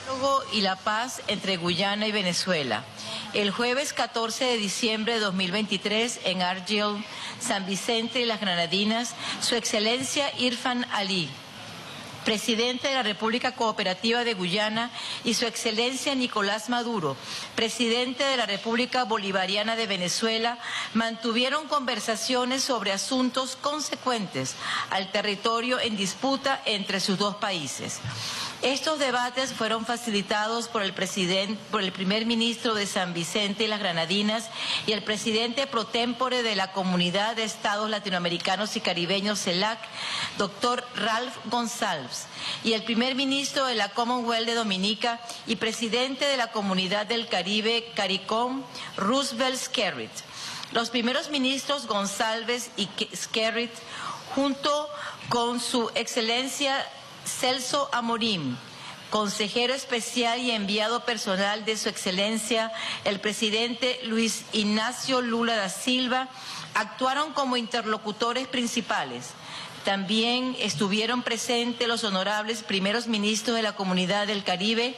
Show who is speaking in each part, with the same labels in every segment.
Speaker 1: diálogo y la paz entre Guyana y Venezuela. El jueves 14 de diciembre de 2023, en Argel, San Vicente y las Granadinas, Su Excelencia Irfan Ali, presidente de la República Cooperativa de Guyana, y Su Excelencia Nicolás Maduro, presidente de la República Bolivariana de Venezuela, mantuvieron conversaciones sobre asuntos consecuentes al territorio en disputa entre sus dos países. Estos debates fueron facilitados por el primer ministro de San Vicente y las Granadinas y el presidente pro tempore de la Comunidad de Estados Latinoamericanos y Caribeños, CELAC, doctor Ralph Gonsalves, y el primer ministro de la Commonwealth de Dominica y presidente de la Comunidad del Caribe, CARICOM, Roosevelt Skerrit. Los primeros ministros Gonsalves y Skerrit, junto con Su Excelencia Celso Amorim, consejero especial y enviado personal de Su Excelencia, el presidente Luis Ignacio Lula da Silva, actuaron como interlocutores principales. También estuvieron presentes los honorables primeros ministros de la Comunidad del Caribe,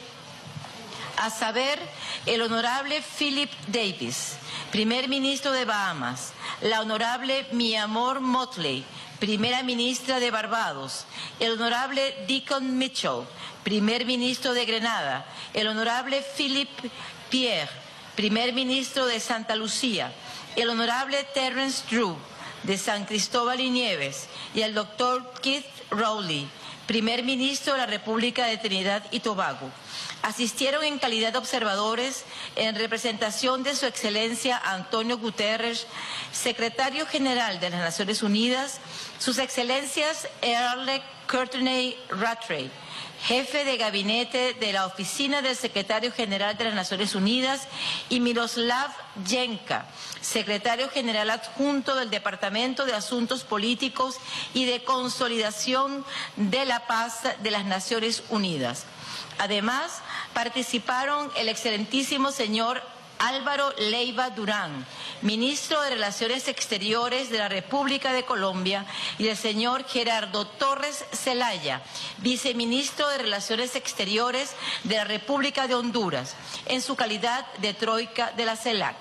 Speaker 1: a saber, el honorable Philip Davis, primer ministro de Bahamas, la honorable Miamor Motley, primera ministra de Barbados, el honorable Deacon Mitchell, primer ministro de Grenada, el honorable Philip Pierre, primer ministro de Santa Lucía, el honorable Terence Drew, de San Cristóbal y Nieves, y el doctor Keith Rowley, primer ministro de la República de Trinidad y Tobago. Asistieron en calidad de observadores, en representación de Su Excelencia Antonio Guterres, secretario general de las Naciones Unidas, Sus Excelencias Earl Courtney Rattray, jefe de gabinete de la Oficina del Secretario General de las Naciones Unidas, y Miroslav Jenka, secretario general adjunto del Departamento de Asuntos Políticos y de Consolidación de la Paz de las Naciones Unidas. Además, participaron el excelentísimo señor Álvaro Leiva Durán, ministro de Relaciones Exteriores de la República de Colombia, y el señor Gerardo Torres Zelaya, viceministro de Relaciones Exteriores de la República de Honduras, en su calidad de troika de la CELAC.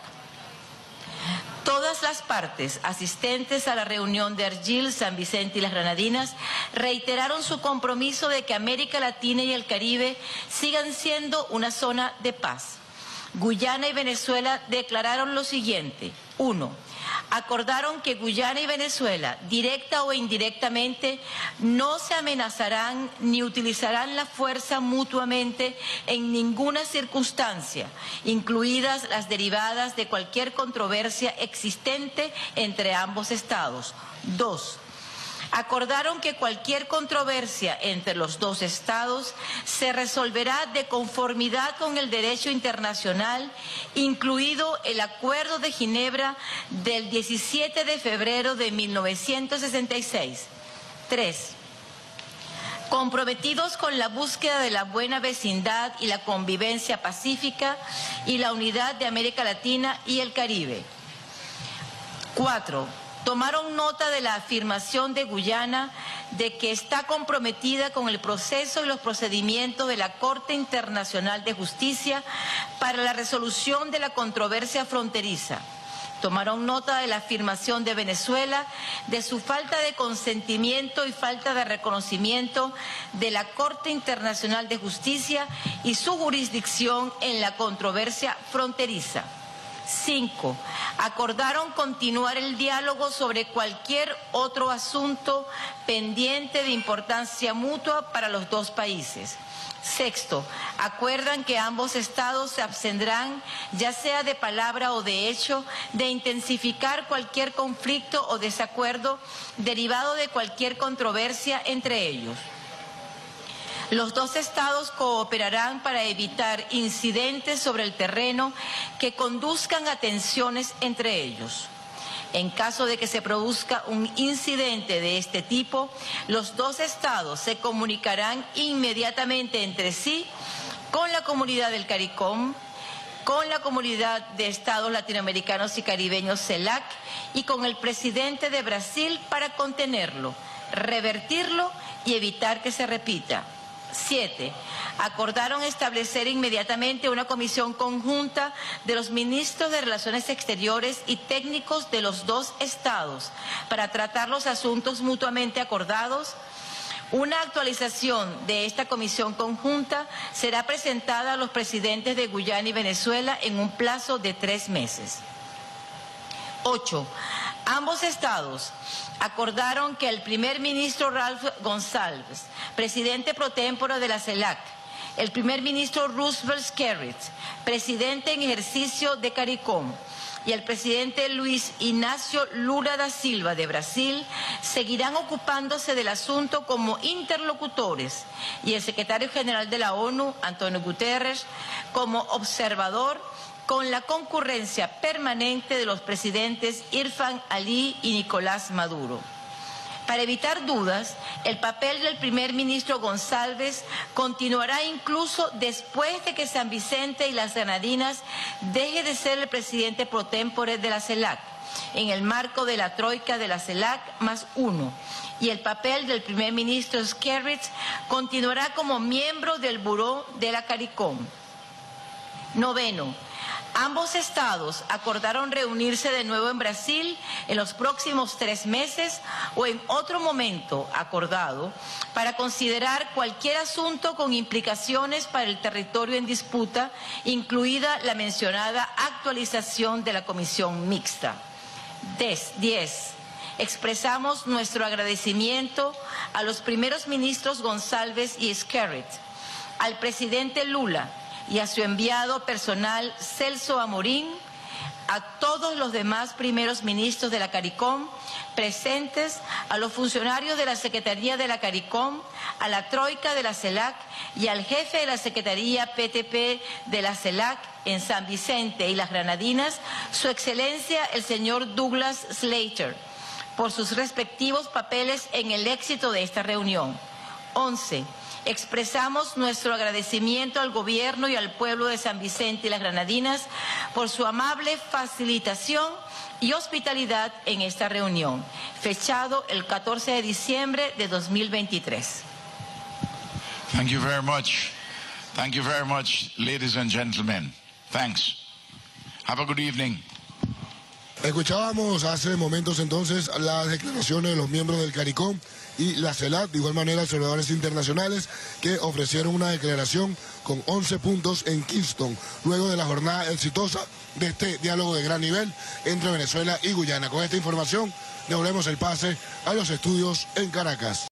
Speaker 1: Todas las partes asistentes a la reunión de Argel, San Vicente y las Granadinas reiteraron su compromiso de que América Latina y el Caribe sigan siendo una zona de paz. Guyana y Venezuela declararon lo siguiente. 1. Acordaron que Guyana y Venezuela, directa o indirectamente, no se amenazarán ni utilizarán la fuerza mutuamente en ninguna circunstancia, incluidas las derivadas de cualquier controversia existente entre ambos estados. 2. Acordaron que cualquier controversia entre los dos estados se resolverá de conformidad con el derecho internacional, incluido el Acuerdo de Ginebra del 17 de febrero de 1966. 3. Comprometidos con la búsqueda de la buena vecindad y la convivencia pacífica y la unidad de América Latina y el Caribe. 4. Tomaron nota de la afirmación de Guyana de que está comprometida con el proceso y los procedimientos de la Corte Internacional de Justicia para la resolución de la controversia fronteriza. Tomaron nota de la afirmación de Venezuela de su falta de consentimiento y falta de reconocimiento de la Corte Internacional de Justicia y su jurisdicción en la controversia fronteriza. 5. Acordaron continuar el diálogo sobre cualquier otro asunto pendiente de importancia mutua para los dos países. 6. Acuerdan que ambos estados se abstendrán, ya sea de palabra o de hecho, de intensificar cualquier conflicto o desacuerdo derivado de cualquier controversia entre ellos. Los dos estados cooperarán para evitar incidentes sobre el terreno que conduzcan a tensiones entre ellos. En caso de que se produzca un incidente de este tipo, los dos estados se comunicarán inmediatamente entre sí con la comunidad del CARICOM, con la Comunidad de Estados Latinoamericanos y Caribeños, CELAC, y con el presidente de Brasil para contenerlo, revertirlo y evitar que se repita. 7. Acordaron establecer inmediatamente una comisión conjunta de los ministros de Relaciones Exteriores y técnicos de los dos estados para tratar los asuntos mutuamente acordados. Una actualización de esta comisión conjunta será presentada a los presidentes de Guyana y Venezuela en un plazo de 3 meses. 8. Ambos estados acordaron que el primer ministro Ralph Gonsalves, presidente pro tempore de la CELAC, el primer ministro Roosevelt Skerrit, presidente en ejercicio de CARICOM, y el presidente Luis Inácio Lula da Silva de Brasil seguirán ocupándose del asunto como interlocutores y el secretario general de la ONU, Antonio Guterres, como observador con la concurrencia permanente de los presidentes Irfan Ali y Nicolás Maduro. Para evitar dudas, el papel del primer ministro Gonsalves continuará incluso después de que San Vicente y las Granadinas deje de ser el presidente pro tempore de la CELAC, en el marco de la troika de la CELAC +1, y el papel del primer ministro Skerrit continuará como miembro del buró de la CARICOM. 9. Ambos estados acordaron reunirse de nuevo en Brasil en los próximos 3 meses o en otro momento acordado para considerar cualquier asunto con implicaciones para el territorio en disputa, incluida la mencionada actualización de la comisión mixta. 10. Expresamos nuestro agradecimiento a los primeros ministros Gonsalves y Skerrit, al presidente Lula y a su enviado personal Celso Amorín, a todos los demás primeros ministros de la CARICOM presentes, a los funcionarios de la Secretaría de la CARICOM, a la troika de la CELAC y al jefe de la Secretaría PTP de la CELAC en San Vicente y las Granadinas, Su Excelencia el señor Douglas Slater, por sus respectivos papeles en el éxito de esta reunión. 11. Expresamos nuestro agradecimiento al gobierno y al pueblo de San Vicente y las Granadinas por su amable facilitación y hospitalidad en esta reunión, fechado el 14 de diciembre de 2023.
Speaker 2: Thank you very much. Thank you very much, ladies and gentlemen. Thanks. Have a good evening.
Speaker 3: Escuchábamos hace momentos entonces las declaraciones de los miembros del CARICOM y la CELAC, de igual manera observadores internacionales que ofrecieron una declaración con 11 puntos en Kingston, luego de la jornada exitosa de este diálogo de gran nivel entre Venezuela y Guyana. Con esta información devolvemos el pase a los estudios en Caracas.